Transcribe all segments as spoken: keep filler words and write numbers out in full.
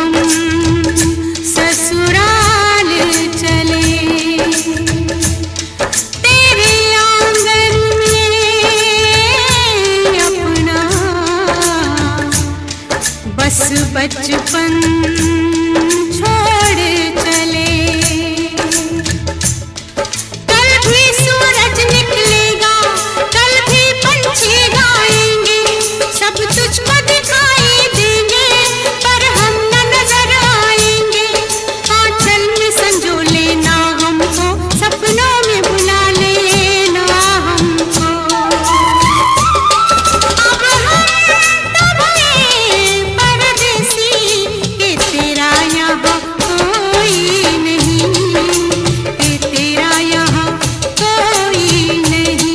हम ससुराल चले, तेरे आंगन में अपना बस बचपन छोड़ चले। कल भी सूरज निकलेगा, कल भी पंछी गाएंगे, सब तुझको दिखाई देंगे, पर हम न नजर आएंगे। आंचल में संजो लेना हमको, सपनों में बुला लेना हमको। अब हम तो भये परदेसी के तेरा यहाँ कोई नहीं, के तेरा यहाँ कोई नहीं।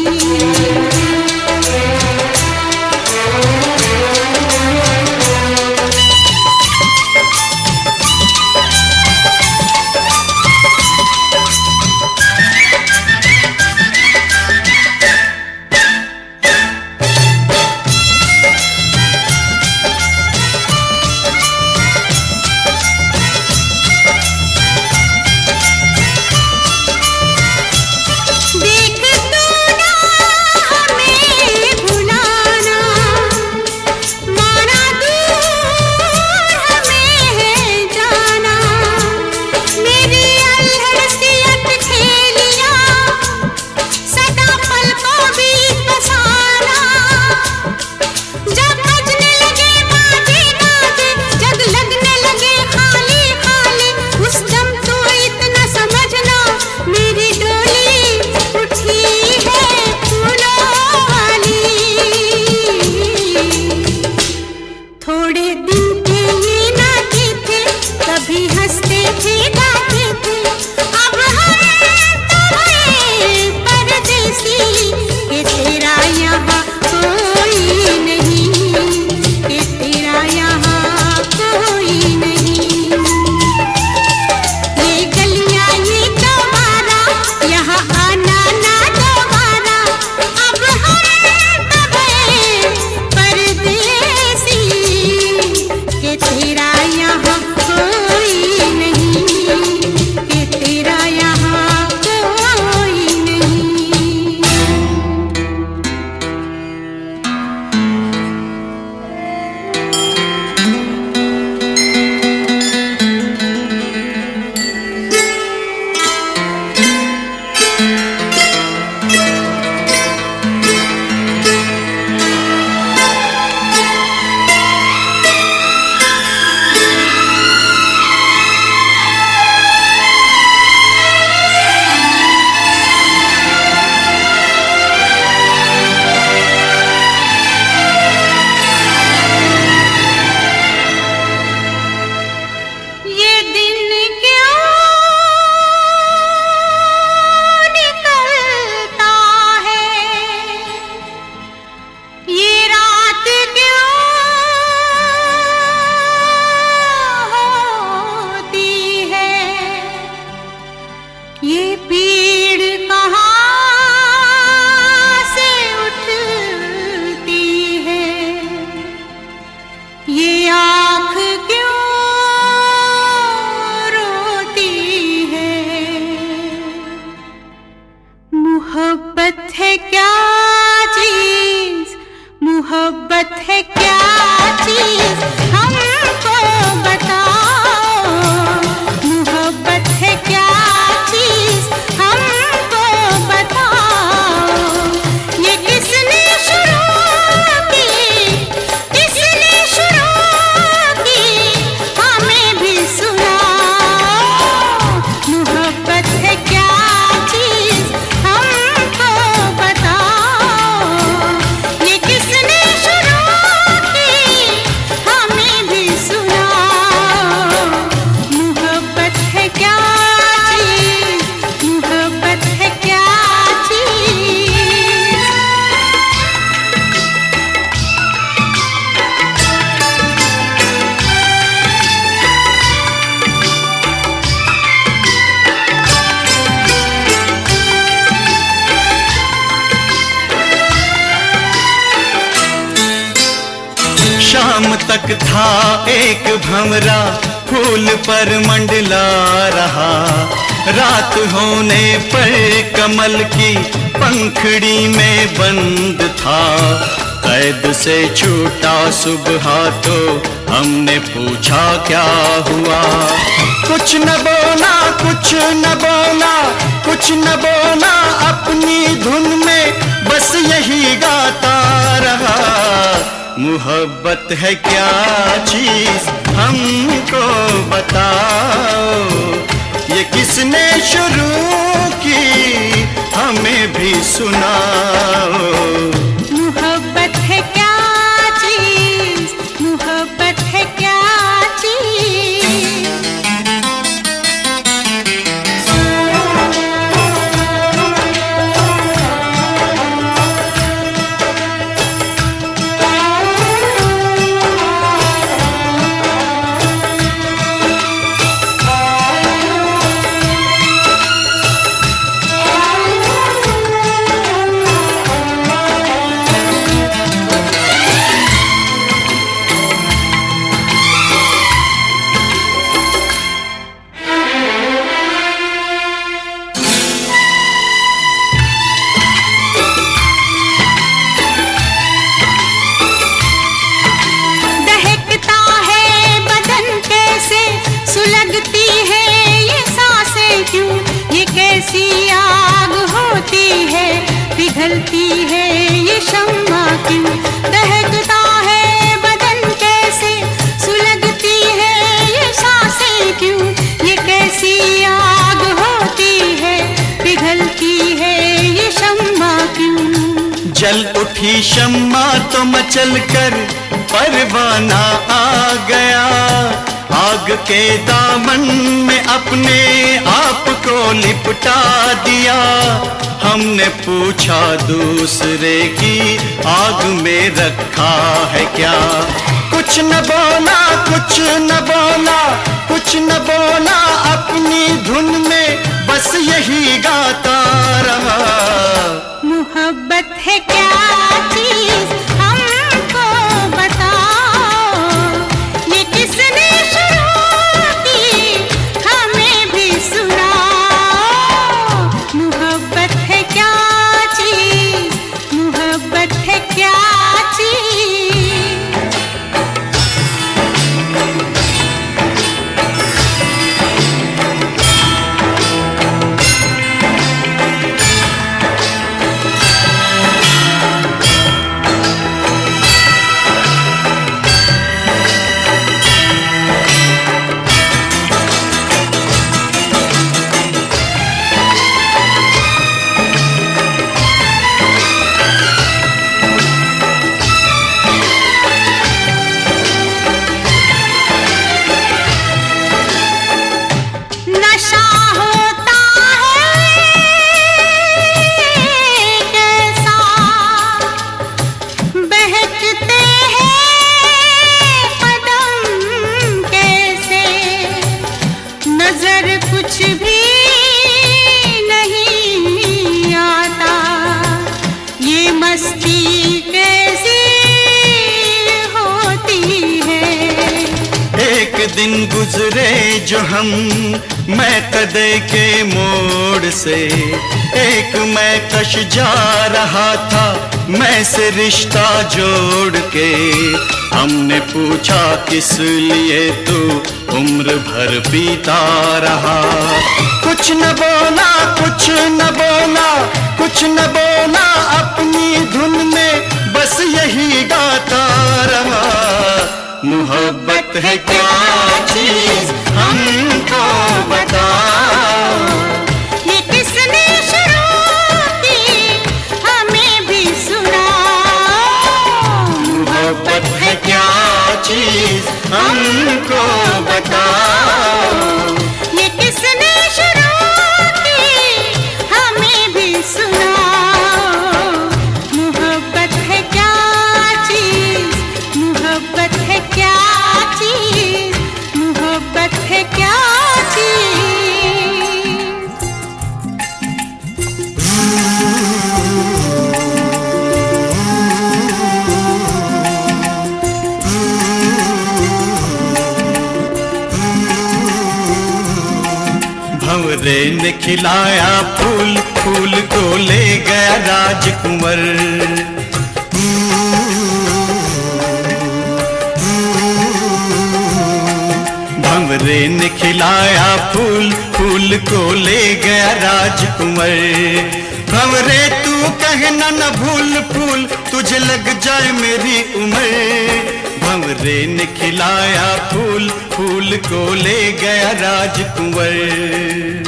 देख तू ना हमें भुलाना, माना दूर हमें है जाना। मेरी अल्हड़ सी अटखेलियां सदा पलकों बीच बसाना। जब बजने लगे बाजे गाजे, जग लगने लगे खाली खाली, उस दम तो इतना समझना मेरी डोली उठी है फूलों वाली। थोड़े दिन के ये नाते थे, कभी हंसते थे गाते थे, अब हम तो भये परदेसी के तेरा यहाँ कोई नहीं, के तेरा यहाँ कोई नहीं। ये गलियां ये दोबारा यहाँ आना ना दोबारा, अब हम तो भये परदेसी के तेरा यहाँ कोई नहीं, के तेरा यहाँ कोई नहीं। ये दिन क्यों निकलता है, ये रात क्यों होती है, ये पीड़ कहाँ से उठती है, ये आँख क्यों रोती है। मोहब्बत है क्या चीज, मोहब्बत है क्या चीज, हमको बताओ। मोहब्बत है क्या चीज, हमको बताओ। ये किसने शुरू की, किसने शुरू की, हमें भी सुनाओ। मोहब्बत है क्या चीज, हमको बताओ। ये किसने शुरू की, हमें भी सुनाओ। मोहब्बत है क्या चीज, मोहब्बत है क्या चीज। शाम तक था एक भंवरा, फूल पर मंडला रहा, रात होने पर कमल की पंखड़ी में बंद था। कैद से छूटा सुबह तो हमने पूछा क्या हुआ, कुछ न बोला कुछ न बोला कुछ न बोला, अपनी धुन में बस यही गाता रहा। मोहब्बत है क्या चीज हमको बताओ, ये किसने शुरू की हमें भी सुनाओ। मोहब्बत है क्या चीज, मोहब्बत है क्या चीज। पिघलती है ये शम्मा क्यों, दहकता है बदन कैसे, सुलगती है ये सांसें क्यों, ये कैसी आग होती है, पिघलती है ये शम्मा क्यों। जल उठी शम्मा तो मचल कर परवाना आ गया, आग के दामन में अपने आप को लिपटा दिया। हमने पूछा दूसरे की आग में रखा है क्या, कुछ न बोला कुछ न बोला कुछ न बोला, अपनी धुन में बस यही गाता रहा। मोहब्बत है क्या चीज हमको बताओ, ये किसने शुरू की हमें भी सुनाओ। मोहब्बत है क्या चीज, मोहब्बत है क्या चीज। कुछ भी नहीं आता, ये मस्ती कैसी होती है। एक दिन गुजरे जो हम मैं कदे के मोड़ से, एक मैं कश जा रहा था मैं से रिश्ता जोड़ के। हमने पूछा किस लिए तू उम्र भर पीता रहा, कुछ न बोला कुछ न बोला कुछ न बोला, अपनी धुन में बस यही गाता रहा। मोहब्बत है क्या चीज हमको बताओ, ये किसने शुरू की हमें भी सुनाओ। मोहब्बत है क्या चीज हमको बताओ, ये किसने शुरू की हमें भी सुनाओ। मोहब्बत है क्या चीज, मोहब्बत है क्या चीज, मोहब्बत भंवरे ने खिलाया फूल, फूल को ले गया राजकुंवर। भंवरे ने खिलाया फूल, फूल को ले गया राजकुंवर। भंवरे तू कहना न भूल फूल, तुझे लग जाए मेरी उम्र। भंवरे ने खिलाया फूल, फूल को ले गया राजकुंवर।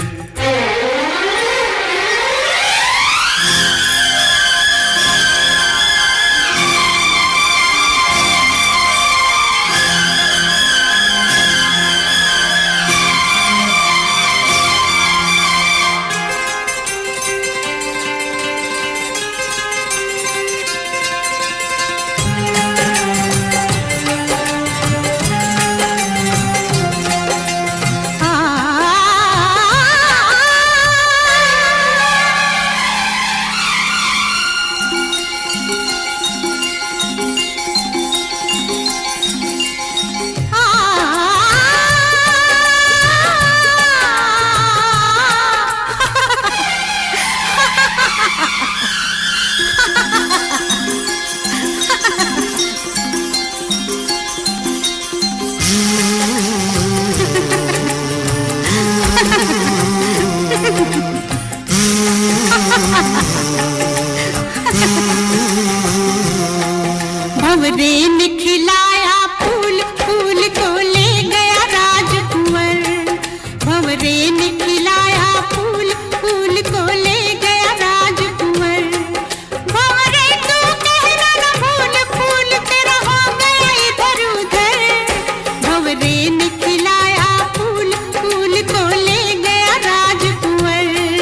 भंवरे ने खिलाया फूल, फूल को ले गया राजकुंवर। भंवरे ने खिलाया फूल, फूल को ले गया राजकुंवर। भंवरे तू कहना न भूल फूल, तेरा हो गया इधर उधर। भंवरे ने खिलाया फूल, फूल को ले गया राजकुंवर।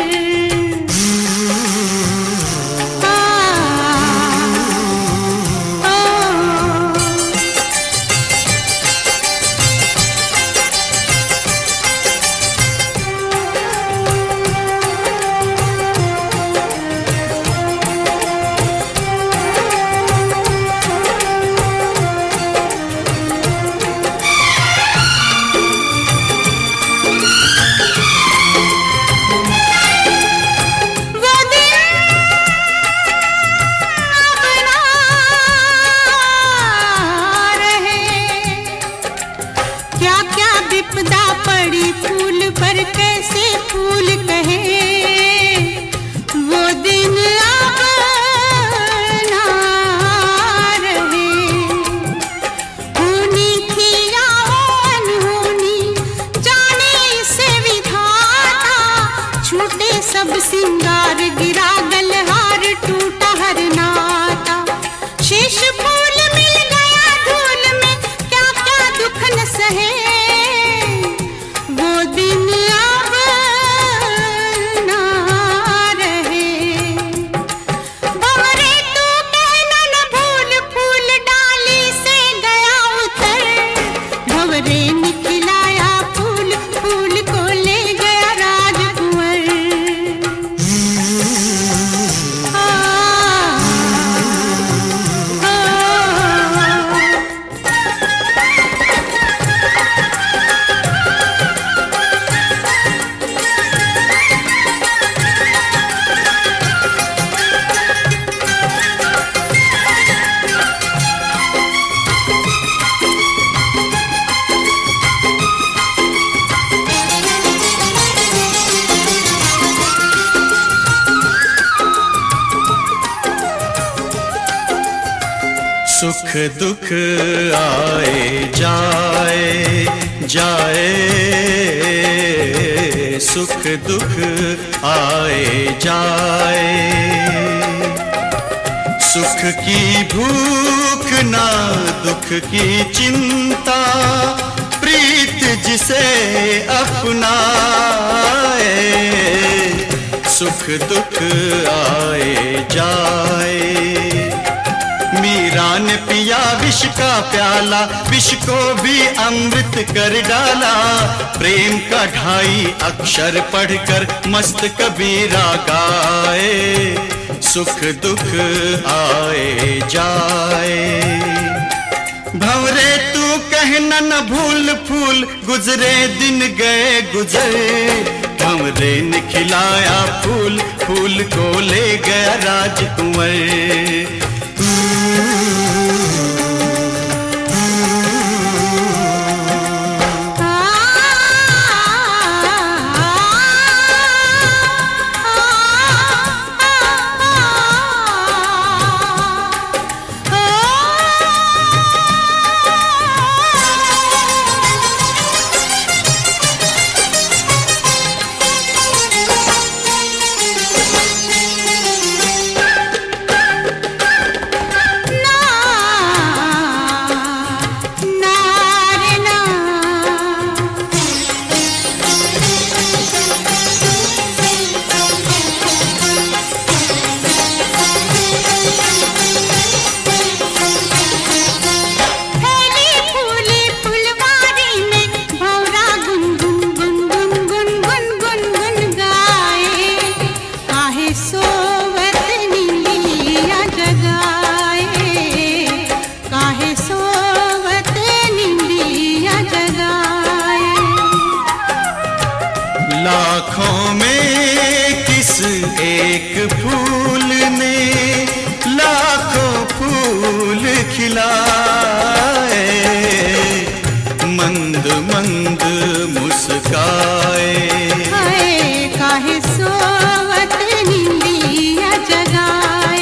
विपदा पड़ी फूल पर कैसे फूल कहे, वो दिन अब ना रहे। होनी थी या अनहोनी जाने से विधाता, छूटे सब सिंगार गिरा गलहार टूटा हर नाता। शेष फूल मिल गया धूल में, क्या क्या दुख न सहे। सुख दुख आए जाए जाए, सुख दुख आए जाए। सुख की भूख ना दुख की चिंता, प्रीत जिसे अपनाए। सुख दुख आए जाए। मीरा ने पिया विष का प्याला, विष को भी अमृत कर डाला। प्रेम का ढाई अक्षर पढ़कर मस्त कबीरा गाए। सुख दुख आए जाए। भंवरे तू कहना न भूल फूल, गुजरे दिन गए गुजर। भंवरे ने खिलाया फूल, फूल को ले गया राजकुंवर। लाखों में किस एक फूल ने लाखों फूल खिलाए, मंद मंद मुस्काए। हाय काहे सोवत निंदिया जगाए।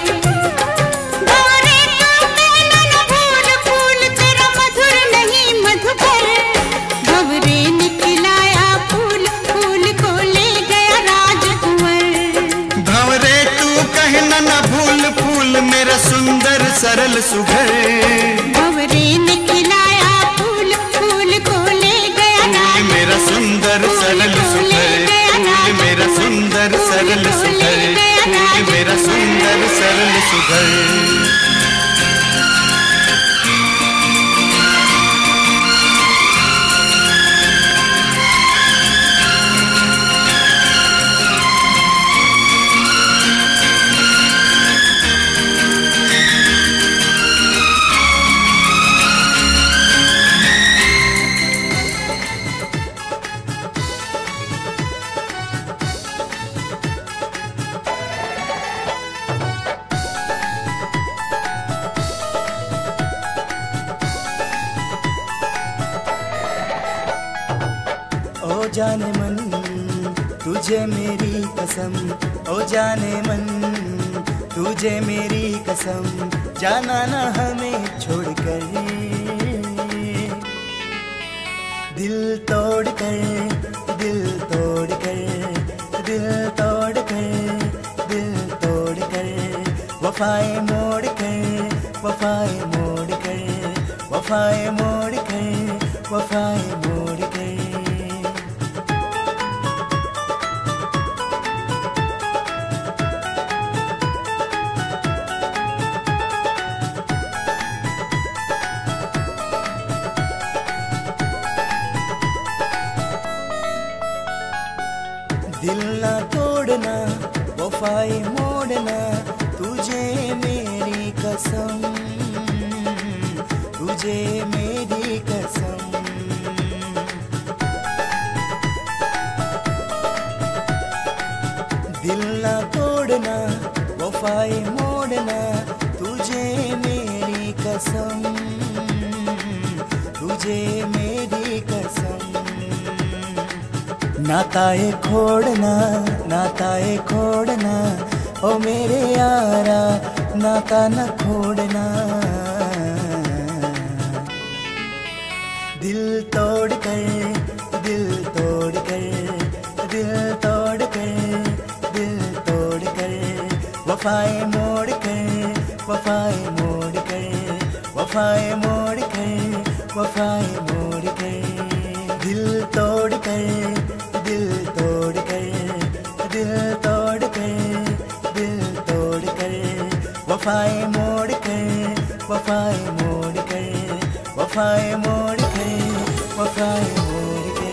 भंवरे तू कहना न भूल फूल तेरा मधुर नहीं मधुकर। भंवरे ने खिलाया फूल, फूल को ले गया राजकुंवर। भंवरे तू कहना न भूल फूल मेरा सुंदर सरल सुघर। भंवरे ने खिलाया फूल, फूल को ले गया फूल मेरा सुंदर सरल सुघर, फूल मेरा सुंदर सरल सुघर, फूल मेरा सुंदर सरल सुघर। ओ जाने मन तुझे मेरी कसम, ओ जाने मन तुझे मेरी कसम, जाना ना हमें छोड़कर। दिल तोड़ कर, दिल तोड़ कर, दिल तोड़ कर, दिल तोड़ कर, वफाएं मोड़ कर, वफाएं मोड़ कर, वफाएं मोड़ कर, वफाएं मोड़ कर। दिल ना तोड़ना, वफाएं मोड़ना, तुझे मेरी कसम, तुझे मेरी कसम। दिल ना तोड़ना, वफाएं मोड़ना, तुझे मेरी कसम, तुझे मेरी कसम। नाताए खोड़ना, नाताए खोड़ना, ओ मेरे यारा नाता न खोड़ना। दिल तोड़ कर, दिल तोड़ कर, दिल तोड़ कर, दिल तोड़ कर, वफाएं मोड़ कर, वफाएं मोड़ कर, वफाएं मोड़ कर, वफाएं मोड़ कर। दिल तोड़ कर, दिल तोड़ कर, दिल तोड़ कर, दिल तोड़ कर, वफाएं मोड़ कर, वफाएं मोड़ कर, वफाएं मोड़ कर, वफाएं मोड़ कर।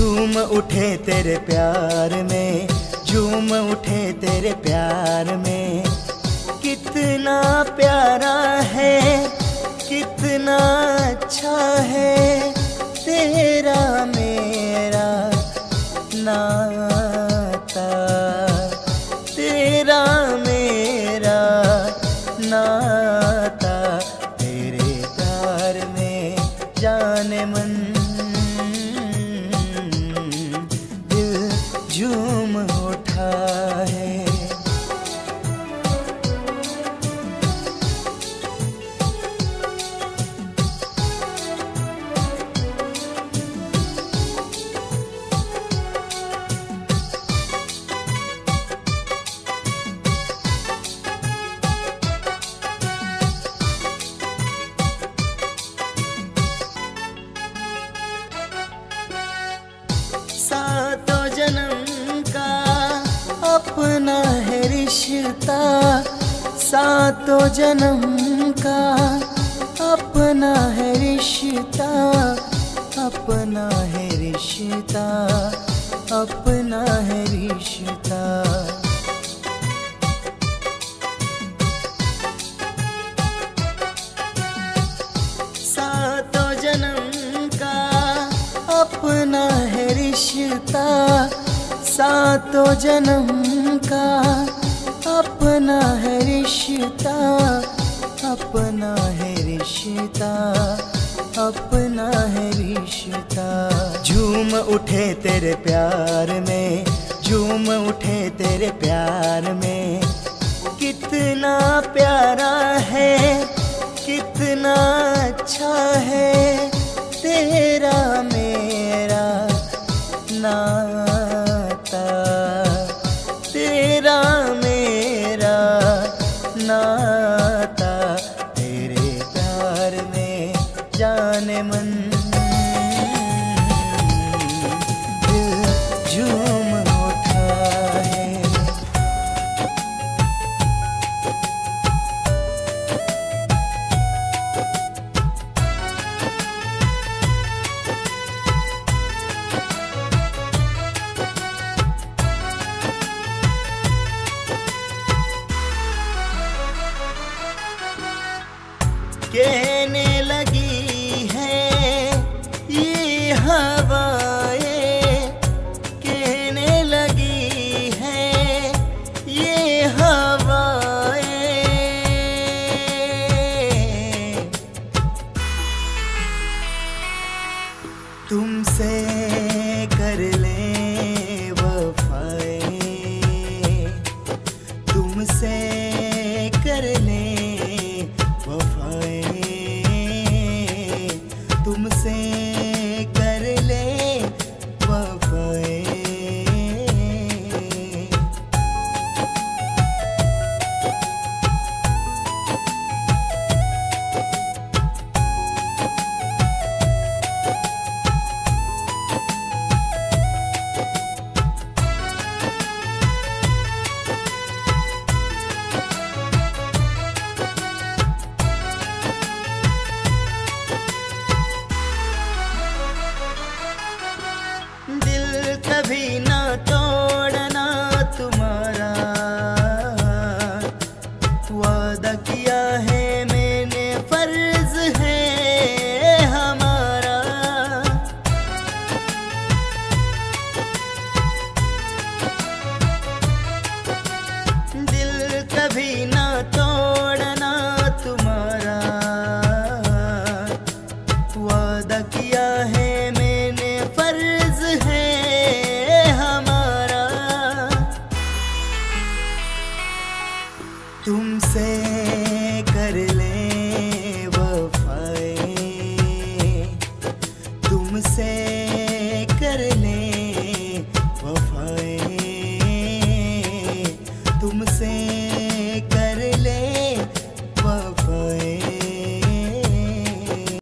झूम उठे तेरे प्यार में, झूम उठे तेरे प्यार में। कितना प्यारा है, कितना अच्छा है तेरा मेरा नाता, तेरा मेरा नाता। तेरे प्यार में जाने मन दिल झूम उठा है। सातों जन्म का अपना है रिश्ता, सातों जन्म का अपना है रिश्ता, अपना है रिश्ता, अपना है रिश्ता। सातों जन्म का अपना है रिश्ता, सातों जन्म का अपना है रिश्ता, अपना है रिश्ता, अपना है रिश्ता। झूम उठे तेरे प्यार में, झूम उठे तेरे प्यार में। कितना प्यारा है, कितना अच्छा है तेरा मेरा नाता, तेरा मेरा नाता। तेरे प्यार में जाने मन दिल झूम उठा है। कहने लगी है ये हवाएं, कहने लगी है ये हवाएं। तुमसे कर ले वफाएं, तुमसे कर ले वफाएं, तुमसे कर ले वफाएं। दिल कभी ना तोड़ना तुम्हारा, वादा किया है